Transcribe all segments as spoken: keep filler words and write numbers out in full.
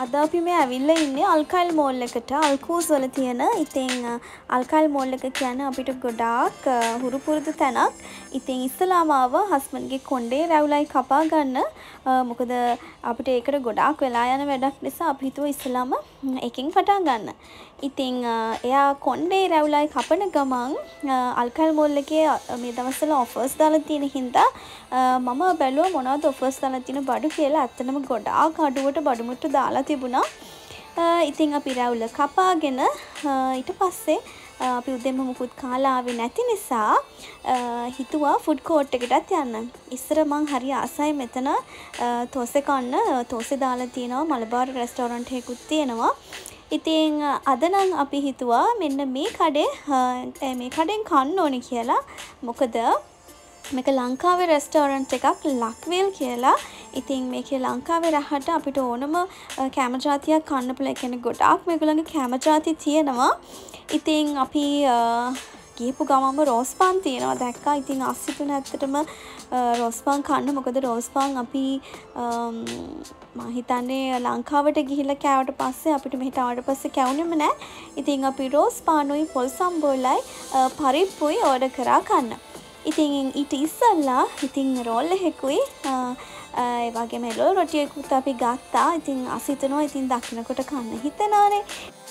අද අපි මේ ඇවිල්ලා ඉන්නේ අල්කයිල් මෝල් එකට. අල්කූස් වල තියෙන. ඉතින් අල්කයිල් මෝල් එක කියන්නේ අපිට ගොඩාක් හුරු පුරුදු තැනක්. ඉතින් ඉස්සලාම ආවා හස්බන්ඩ්ගේ කොණ්ඩේ රැවුලයි කපා ගන්න. මොකද අපිට ඒකට ගොඩාක් වෙලා යන වැඩක් නිසා අපි හිතුවා ඉස්සලාම එකෙන් පටන් ගන්න. ඉතින් එයා කොණ්ඩේ රැවුලයි කපන ගමන් අල්කයිල් මෝල් එකේ මේ දවස්වල ඔෆර්ස් දාලා තියෙන හින්දා මම බැලුවා මොනවද ඔෆර්ස් දාලා තියෙන බඩු කියලා. ඇත්තටම ගොඩාක් අඩුවට බඩු මුට්ටු දාලා තිබුණා. ඉතින් අපි රැවුල කපාගෙන ඊට පස්සේ අපි උදේම මුකුත් කාලා ආවේ නැති නිසා හිතුවා ෆුඩ් කෝට් එකටත් යන්න. ඉස්සර මං හරි ආසයි මෙතන තෝසේ කන්න. තෝසේ දාලා තියෙනවා මලබාර් රෙස්ටෝරන්ට් එකකුත් තියෙනවා. ඉතින් අද නම් අපි හිතුවා මෙන්න මේ කඩේ මේ කඩෙන් කන්න ඕනේ කියලා. මොකද මේක ලංකාවේ රෙස්ටෝරන්ට් එකක් ලක්වේල් කියලා. ඉතින් මේකේ ලංකාවේ රහට අපිට ඕනම කෑම ජාතියක් කන්න පුළුවන්. ඒ කියන්නේ ගොඩාක් මේගොල්ලන්ගේ කෑම ජාති තියෙනවා. ඉතින් අපි ගිහපු ගමම රෝස් පාන් තියෙනවා දැක්කා. ඉතින් අස්සිතුන ඇත්තටම රෝස් පාන් කන්න. මොකද රෝස් පාන් අපි මම හිතන්නේ ලංකාවට ගිහිල්ලා කෑවට පස්සේ අපිට මෙහෙට ආවට පස්සේ කැවුනෙම නැහැ. ඉතින් අපි රෝස් පානුයි පොල් සම්බෝලයි පරිප්පුයි ඕඩර් කරා කන්න. ඉතින් ඊට ඉස්සෙල්ලා ඉතින් රෝල් එකකුයි ඒ වගේම එළවලු රොටියකුත් අපි ගත්තා. ඉතින් අසිතනවා ඉතින් දකින්නකොට කන්න හිතෙනවානේ.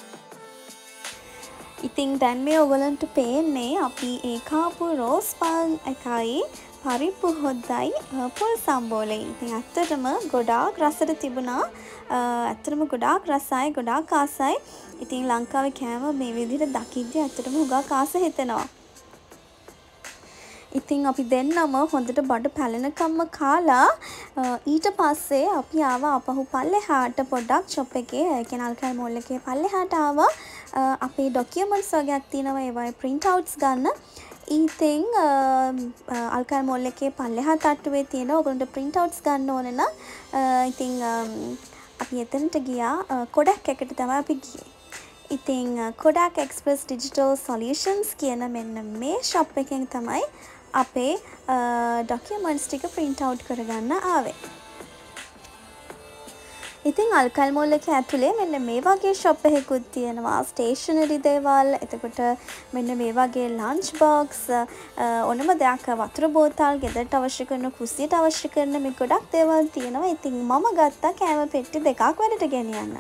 ඉතින් දැන් මේ ඔයගලන්ට පේන්නේ අපි ඒ කාපු රෝස් පාන් එකයි පරිප්පු හොද්දයි පොල් සම්බෝලේ. ඉතින් ඇත්තටම ගොඩාක් රසට තිබුණා. ඇත්තටම ගොඩාක් රසයි ගොඩාක් ආසයි. ඉතින් ලංකාවේ කෑම මේ විදිහට දකිද්දී ඇත්තටම හුඟක් ආස හිතෙනවා. ඉතින් අපි දෙන්නම හොඳට බඩ පැලෙනකම්ම කාලා ඊට පස්සේ අපි ආවා අපහු පල්ලෙහාට පොඩ්ඩක් ෂොප් එකේ ඒ කියන්නේ අල්කයිල් මෝල් එකේ පල්ලෙහාට ආවා. අපේ ඩොකියුමන්ට්ස් වගේක් තියෙනවා ඒවයි print outs ගන්න. ඉතින් අල්කයිල් මෝල් එකේ පල්ලෙහා තට්ටුවේ තියෙන ඔයගොල්ලන්ට print outs ගන්න ඕන නම් ඉතින් අපි එතනට ගියා. කොඩක් එකට තමයි අපි ගියේ. ඉතින් කොඩක් එක්ස්ප්‍රස් ඩිජිටල් සොලියුෂන්ස් කියන මෙන්න මේ ෂොප් එකෙන් තමයි අපේ ඩොකියුමන්ට්ස් ටික print out කරගන්න ආවේ. ඉතින් අල්කයිල් මෝල් එකේ ඇතුලේ මෙන්න මේ වගේ ෂොප් එකකුත් තියෙනවා. ස්ටේෂනරි දේවල්, එතකොට මෙන්න මේ වගේ ලන්ච් බොක්ස්, ඕනම දෙයක් වතුර බෝතල්, ගෙදරට අවශ්‍ය කරන කුස්සියට අවශ්‍ය කරන මේ ගොඩක් දේවල් තියෙනවා. ඉතින් මම ගත්තා කෑම පෙට්ටි දෙකක් වැඩට ගෙනියන්න.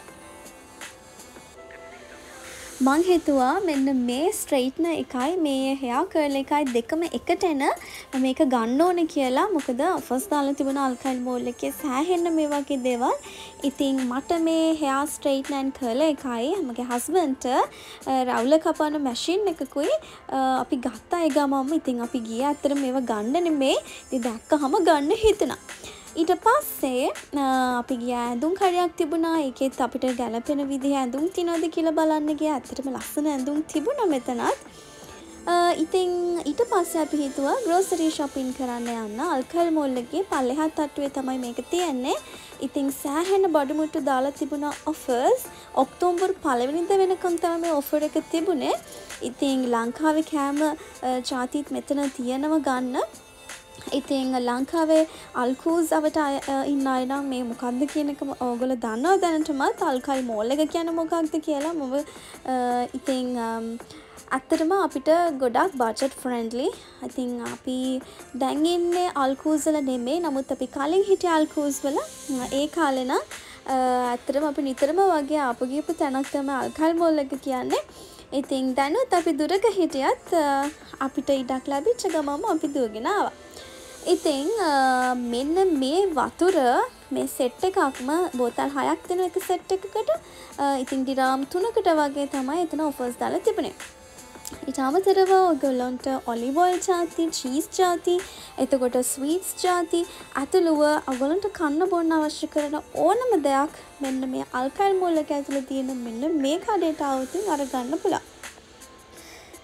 මං හිතුවා මෙන්න මේ ස්ට්‍රේට්නර් එකයි මේ හෙයා කර්ල් එකයි දෙකම එකට එන මේක ගන්න ඕනේ කියලා. මොකද ඔෆර්ස් දාලා තිබුණ අල්කයිල් මෝල් එකේ සෑහෙන්න මේ වගේ දේවල්. ඉතින් මට මේ හෙයා ස්ට්‍රේට්නර් ඇන්ඩ් කර්ල් එකයි මගේ හස්බන්ඩ්ට රවුල කපන මැෂින් එකකුයි අපි ගත්තා ඒ ගමම. ඉතින් අපි ගියා ඇත්තට මේව ගන්න නෙමෙයි. ඉතින් දැක්කහම ගන්න හිතුණා. ඊට පස්සේ අපි ගියා ඇඳුම් කඩයක් තිබුණා. ඒකෙත් අපිට ගැලපෙන විදිහ ඇඳුම් තියනවද කියලා බලන්න ගියා. ඇත්තටම ලස්සන ඇඳුම් තිබුණා මෙතනත්. ඉතින් ඊට පස්සේ අපි හිතුවා ග්‍රෝසරි shopping කරන්න යන්න. අල්කයිල් මෝල් එකේ පල්ලෙහා තට්ටුවේ තමයි මේක තියෙන්නේ. ඉතින් සෑහෙන බඩු මුට්ටු දාලා තිබුණා offers. ඔක්තෝබර් පළවෙනිදා වෙනකම් තමයි මේ offer එක තිබුණේ. ඉතින් ලංකාවේ කෑම ජාතිත් මෙතන තියෙනවා ගන්න. ඉතින් ලංකාවේ අල්කූස් අවට ඉන්න අය නම් මේ මොකක්ද කියන එක ඔයගොල්ලෝ දන්නවා දැනටමත්. අල්කයිල් මෝල් එක කියන්නේ මොකක්ද කියලා. මම ඉතින් ඇත්තටම අපිට ගොඩක් බජට් ෆ්‍රෙන්ඩ්ලි. ඉතින් අපි දැන් ඉන්නේ අල්කූස් වල නෙමෙයි. නමුත් අපි කලින් හිටිය අල්කූස් වල ඒ කාලේ නම් ඇත්තටම අපි නිතරම වගේ ආපු ගියපු තැනක් තමයි අල්කයිල් මෝල් එක කියන්නේ. ඉතින් දැනුත් අපි දුරක හිටියත් අපිට ඉඩක් ලැබිච්ච ගමම අපි දුවගෙන ආවා. ඉතින් මෙන්න මේ වතුර මේ සෙට් එකක්ම බෝතල් හයක් දෙන එක සෙට් එකකට ඉතින් ඩිරාම් තුනකට වගේ තමයි එතන ඔෆර්ස් දාලා තිබුණේ. ඊට අමතරව ඔයගොල්ලන්ට ඔලිව් ඔයිල් ජාති, චීස් ජාති, එතකොට ස්වීට්ස් ජාති, අතලුව ඔයගොල්ලන්ට කන්න බොන්න අවශ්‍ය කරන ඕනම දෙයක් මෙන්න මේ අල්කයිල් මෝල් එක ඇතුලේ තියෙන මෙන්න මේ කඩේට આવුතින් අරගන්න පුළුවන්.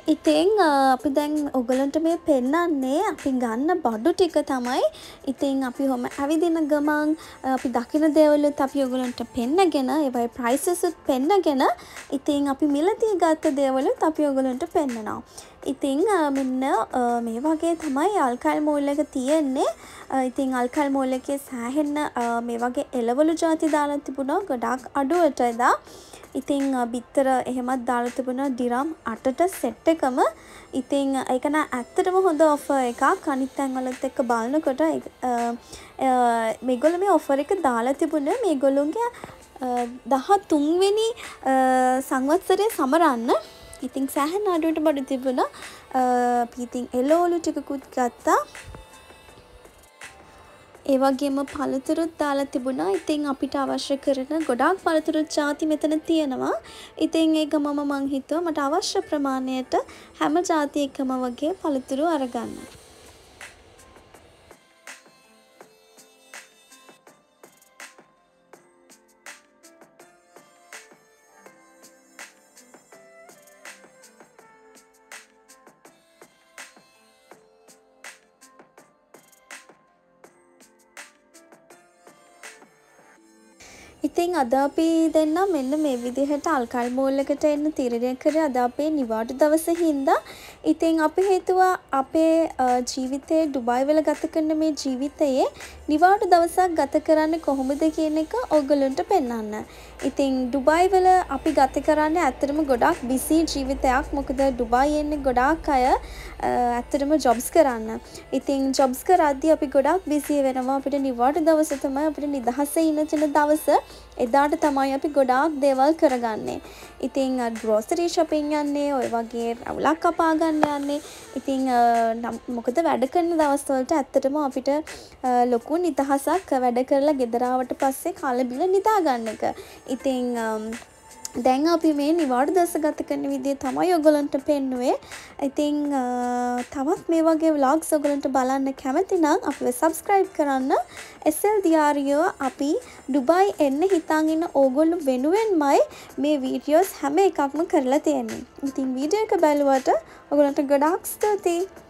ඉතින් අ, අපි දැන් ඔයගලන්ට මේ පෙන්නන්නේ අපි ගන්න බඩු ටික තමයි. ඉතින් අපි ඔහොම ඇවිදින ගමන් අ, අපි දකින දේවලුත් අපි ඔයගලන්ට පෙන්නගෙන ඒවයි ප්‍රයිසස් උත් පෙන්නගෙන ඉතින් අපි මිලදී ගත්ත දේවලුත් අපි ඔයගලන්ට පෙන්නනවා. ඉතින් අ, මෙන්න අ, මේ වගේ තමයි අල්කල් මෝල් එක තියෙන්නේ. අ, ඉතින් අල්කල් මෝල් එකේ සෑහෙන්න අ, මේ වගේ එළවලු ಜಾති දාලා තිබුණා ගොඩාක් අඩුවට එදා. ඉතින් බිත්තර එහෙමත් දාලා තිබුණා ඩිරම් අටට සෙට් එකම. ඉතින් ඒක නා ඇත්තටම හොඳ ඔෆර් එකක්. අනිත් තැන්වලත් එක්ක බලනකොට මේගොල්ලෝ මේ ඔෆර් එක දාලා තිබුණේ මේගොල්ලෝගේ දහතුන් වෙනි සංවත්සරය සමරන්න. ඉතින් සෑහෙන අඩුවට බඩු තිබුණා. අපි ඉතින් එළවලු ටිකකුත් ගත්තා. ඒ වගේම පළතුරුත් දාලා තිබුණා. ඉතින් අපිට අවශ්‍ය කරන ගොඩාක් පළතුරු ಜಾති මෙතන තියෙනවා. ඉතින් ඒක මම මං හිතුවා මට අවශ්‍ය ප්‍රමාණයට හැම ಜಾති එකම වගේ පළතුරු අරගන්න. ඉතින් අද අපි දෙන්න මෙන්න මේ විදිහට අල්කල් මෝල් එකට එන්න තීරණය කරේ අද අපේ නිවාඩු දවසේ හින්දා. ඉතින් අපි හිතුවා අපේ ජීවිතේ ඩුබායි වල ගත කරන මේ ජීවිතයේ නිවාඩු දවසක් ගත කරන්නේ කොහොමද කියන එක ඔයගලන්ට පෙන්වන්න. ඉතින් ඩුබායි වල අපි ගත කරන්නේ ඇත්තටම ගොඩාක් බිසි ජීවිතයක්. මොකද ඩුබායි එන්නේ ගොඩාක් අය ඇත්තටම ජොබ්ස් කරන්න. ඉතින් ජොබ්ස් කරද්දී අපි ගොඩාක් බිසි වෙනවා. අපිට නිවාඩු දවස තමයි අපිට නිදහසේ ඉන්න තියෙන දවස. එදාට තමයි අපි ගොඩාක් දේවල් කරගන්නේ. ඉතින් ග්‍රෝසරි shopping යන්නේ, ඔය වගේ රවුලක් කපා ගන්න යන්නේ. ඉතින් මොකද වැඩ කරන දවස්වලට ඇත්තටම අපිට ලොකු නිදහසක් වැඩ කරලා ගෙදර ආවට පස්සේ කාලා බිල නිදා ගන්න එක. ඉතින් දැන් අපි මේ නිවාඩු දවස ගත කරන විදිය තමයි ඔයගලන්ට පෙන්නුවේ. ඉතින් තවත් මේ වගේ vlogs ඔයගලන්ට බලන්න කැමති නම් අපිව subscribe කරන්න. එස් එල් දියාරියෝ අපි ඩුබායි එන්න හිතාගෙන ඉන්න ඕගොල්ලෝ වෙනුවෙන්මයි මේ වීඩියෝස් හැම එකක්ම කරලා තියෙන්නේ. ඉතින් වීඩියෝ එක බලුවට ඔයගලන්ට ගොඩාක් ස්තුතියි.